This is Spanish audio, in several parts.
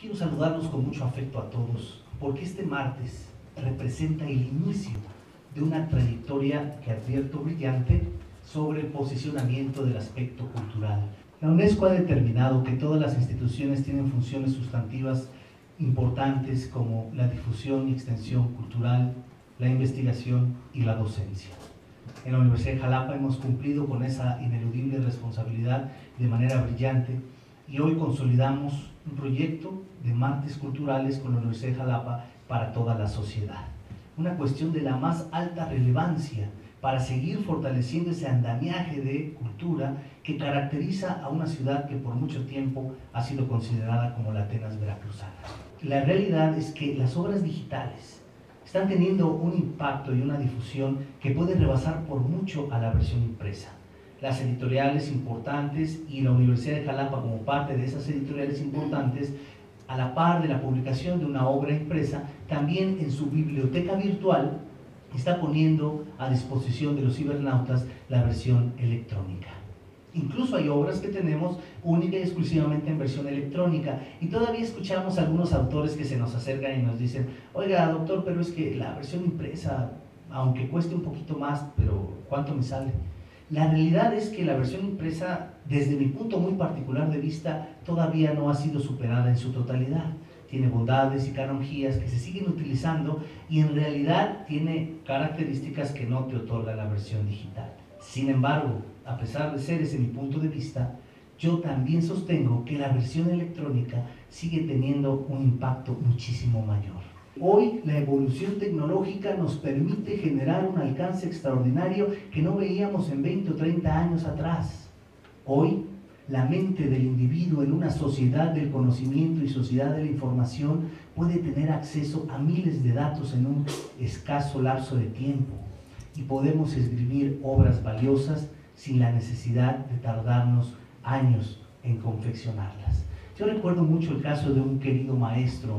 Quiero saludarlos con mucho afecto a todos, porque este martes representa el inicio de una trayectoria que advierto brillante sobre el posicionamiento del aspecto cultural. La UNESCO ha determinado que todas las instituciones tienen funciones sustantivas importantes como la difusión y extensión cultural, la investigación y la docencia. En la Universidad de Jalapa hemos cumplido con esa ineludible responsabilidad de manera brillante y hoy consolidamos un proyecto de martes culturales con la Universidad de Jalapa para toda la sociedad. Una cuestión de la más alta relevancia para seguir fortaleciendo ese andamiaje de cultura que caracteriza a una ciudad que por mucho tiempo ha sido considerada como la Atenas veracruzana. La realidad es que las obras digitales están teniendo un impacto y una difusión que puede rebasar por mucho a la versión impresa. Las editoriales importantes y la Universidad de Jalapa como parte de esas editoriales importantes, a la par de la publicación de una obra impresa, también en su biblioteca virtual está poniendo a disposición de los cibernautas la versión electrónica. Incluso hay obras que tenemos única y exclusivamente en versión electrónica y todavía escuchamos a algunos autores que se nos acercan y nos dicen: oiga, doctor, pero es que la versión impresa, aunque cueste un poquito más, pero ¿cuánto me sale? La realidad es que la versión impresa, desde mi punto muy particular de vista, todavía no ha sido superada en su totalidad. Tiene bondades y canonjías que se siguen utilizando y en realidad tiene características que no te otorga la versión digital. Sin embargo, a pesar de ser ese mi punto de vista, yo también sostengo que la versión electrónica sigue teniendo un impacto muchísimo mayor. Hoy la evolución tecnológica nos permite generar un alcance extraordinario que no veíamos en 20 o 30 años atrás. Hoy la mente del individuo en una sociedad del conocimiento y sociedad de la información puede tener acceso a miles de datos en un escaso lapso de tiempo y podemos escribir obras valiosas sin la necesidad de tardarnos años en confeccionarlas. Yo recuerdo mucho el caso de un querido maestro,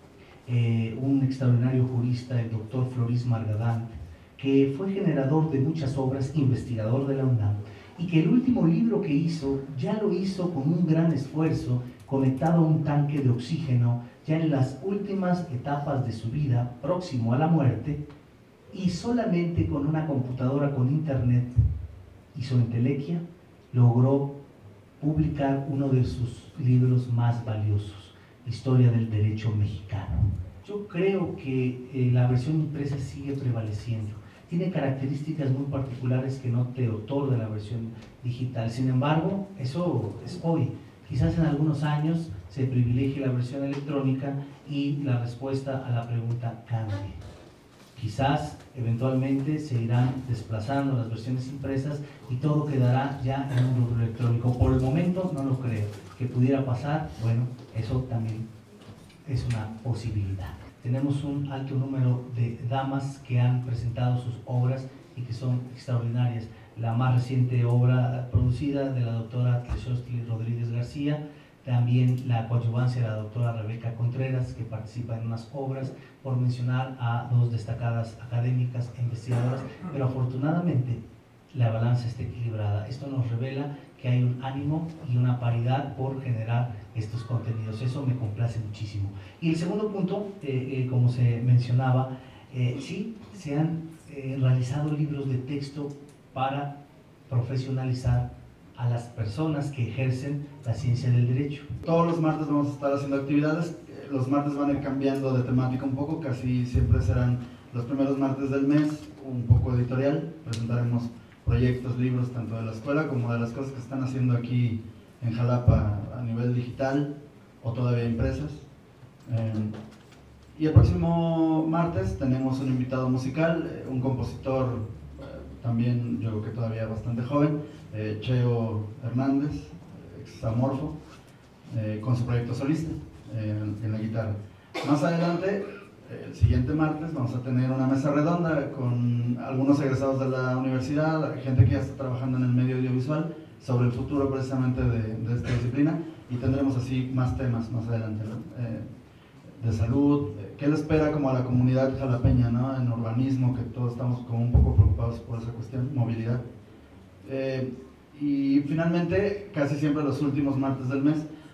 un extraordinario jurista, el doctor Floris Margadant, que fue generador de muchas obras, investigador de la UNAM, y que el último libro que hizo, ya lo hizo con un gran esfuerzo, conectado a un tanque de oxígeno, ya en las últimas etapas de su vida, próximo a la muerte, y solamente con una computadora con internet y su entelequia, logró publicar uno de sus libros más valiosos, Historia del Derecho Mexicano. Yo creo que la versión impresa sigue prevaleciendo. Tiene características muy particulares que no te otorga la versión digital. Sin embargo, eso es hoy. Quizás en algunos años se privilegie la versión electrónica y la respuesta a la pregunta cambie. Quizás eventualmente se irán desplazando las versiones impresas y todo quedará ya en un rubro electrónico. Por el momento no lo creo. Que pudiera pasar, bueno, eso también es una posibilidad. Tenemos un alto número de damas que han presentado sus obras y que son extraordinarias. La más reciente obra producida de la doctora Tleshostli Rodríguez García, también la coadyuvancia de la doctora Rebeca Contreras, que participa en unas obras, por mencionar a dos destacadas académicas e investigadoras, pero afortunadamente la balanza está equilibrada. Esto nos revela que hay un ánimo y una paridad por generar estos contenidos. Eso me complace muchísimo. Y el segundo punto, como se mencionaba, sí, se han realizado libros de texto para profesionalizar a las personas que ejercen la ciencia del derecho. Todos los martes vamos a estar haciendo actividades. Los martes van a ir cambiando de temática un poco, casi siempre serán los primeros martes del mes, un poco editorial. Presentaremos proyectos, libros, tanto de la escuela como de las cosas que se están haciendo aquí en Jalapa a nivel digital o todavía impresas. Y el próximo martes tenemos un invitado musical, un compositor también, yo creo que todavía bastante joven, Cheo Hernández, examorfo, con su proyecto solista en la guitarra. Más adelante, el siguiente martes, vamos a tener una mesa redonda con algunos egresados de la universidad, gente que ya está trabajando en el medio audiovisual, sobre el futuro precisamente de esta disciplina, y tendremos así más temas más adelante, ¿no? De salud, qué le espera como a la comunidad jalapeña, ¿no? En urbanismo, que todos estamos como un poco preocupados por esa cuestión, movilidad. Y finalmente, casi siempre los últimos martes del mes,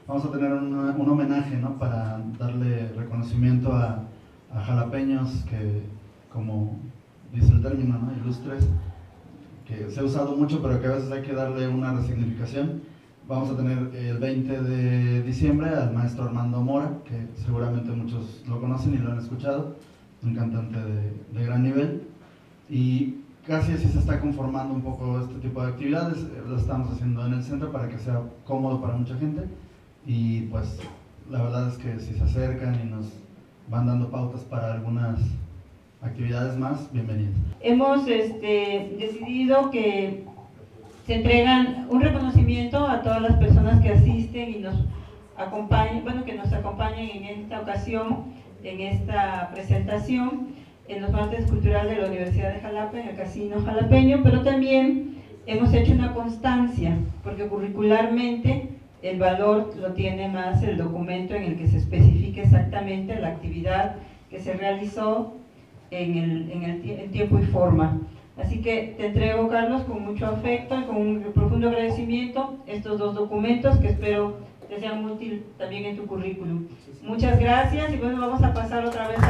vamos a tener un homenaje, ¿no? Para darle reconocimiento a jalapeños que, como dice el término, ¿no? Ilustres, que se ha usado mucho pero que a veces hay que darle una resignificación. Vamos a tener el 20 de diciembre al maestro Armando Mora, que seguramente muchos lo conocen y lo han escuchado, un cantante de gran nivel, y casi así se está conformando un poco este tipo de actividades. Lo estamos haciendo en el centro para que sea cómodo para mucha gente, y pues la verdad es que si se acercan y nos van dando pautas para algunas actividades más, bienvenidos. Hemos decidido que se entregan un reconocimiento a todas las personas que asisten y nos acompañan, bueno, que nos acompañan en esta ocasión, en esta presentación, en los martes culturales de la Universidad de Jalapa, en el Casino Jalapeño, pero también hemos hecho una constancia, porque curricularmente el valor lo tiene más el documento en el que se especifica exactamente la actividad que se realizó en tiempo y forma. Así que te entrego, Carlos, con mucho afecto y con un profundo agradecimiento estos dos documentos que espero te sean útil también en tu currículum. Muchas gracias y bueno, vamos a pasar otra vez